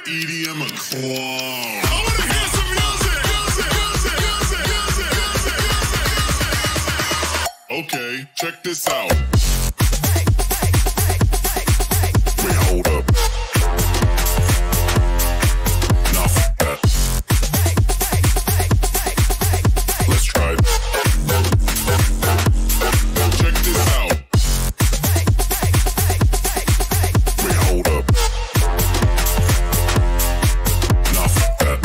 EDM a clone. I wanna hear some music. Okay, check this out. Wait, hold up. Now fuck that. Let's try it. Check this out. Wait, hold up. Now fuck that.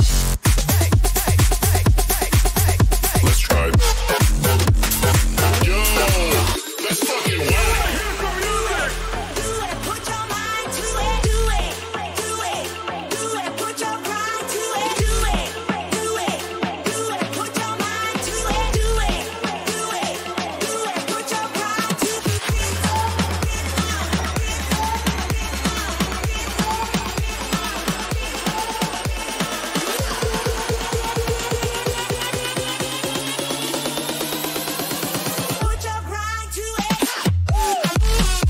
Let's try it. Yo, that's fucking wild. Put your mind to it. Do it. Do it. Do it. Put your pride to it. Do it. Do it. Do it. Put your mind to it. Do it. Do it. Do it. Put your pride to it. Put your pride to it.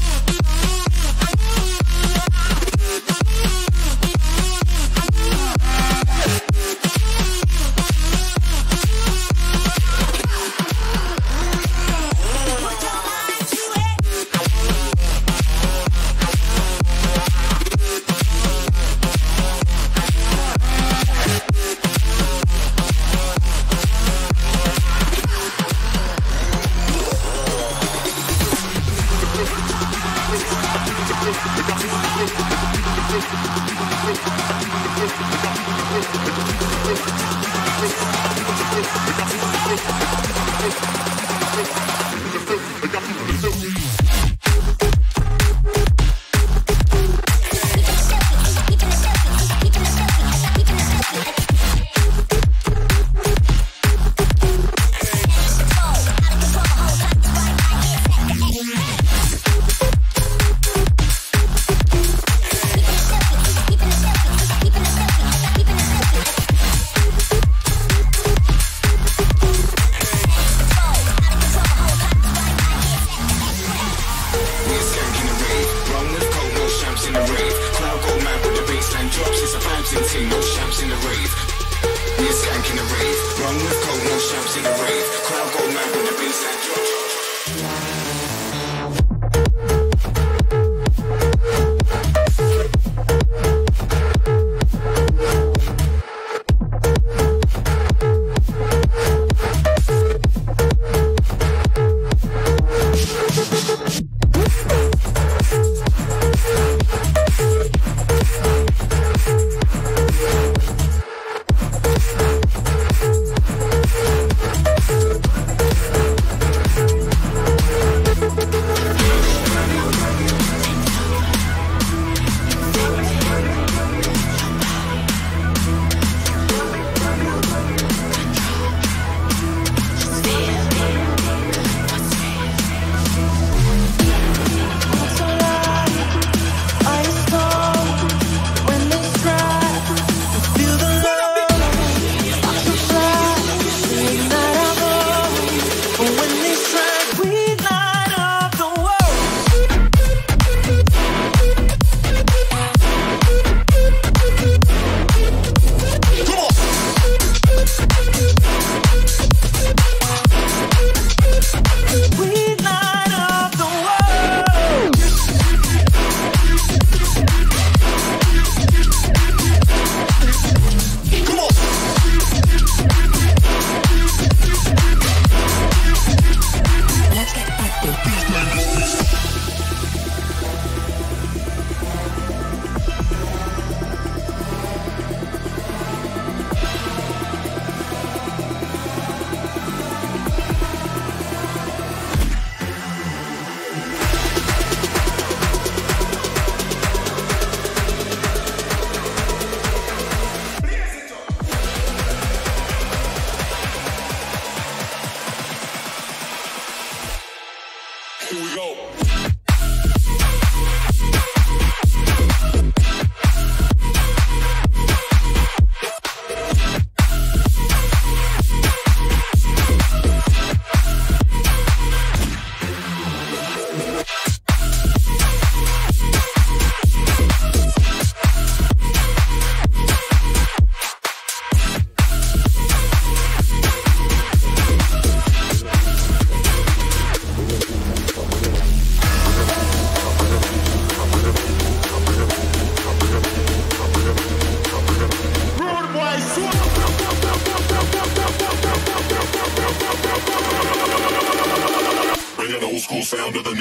Put your mind to it.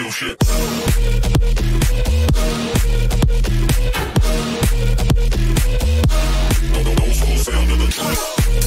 real shit. Old school sound of the truth.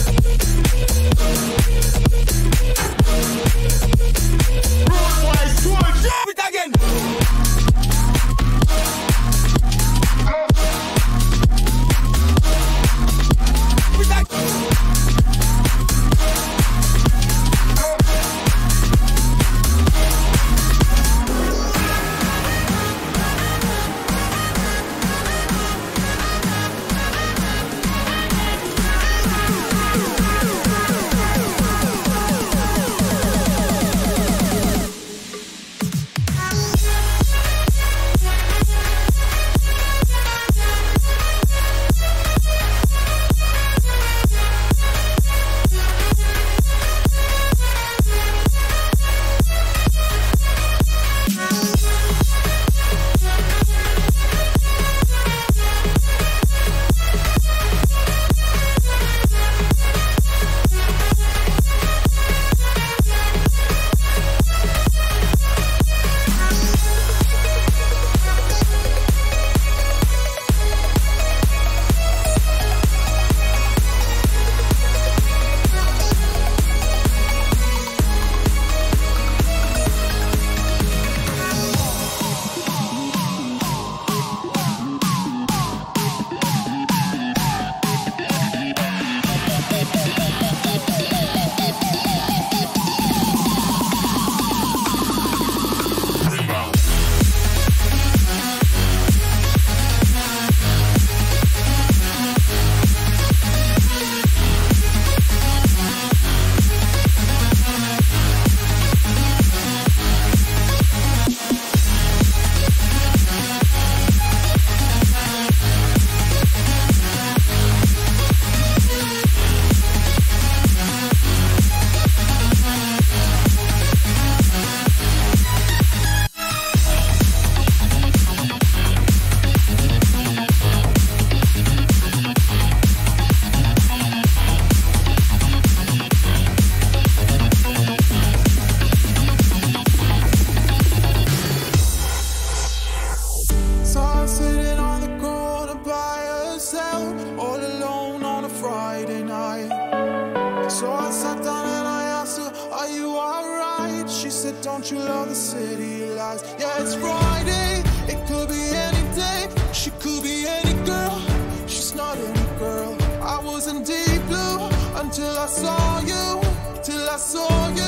Don't you love the city lights? Yeah, it's Friday, it could be any day. She could be any girl, she's not any girl. I was in deep blue until I saw you, till I saw you.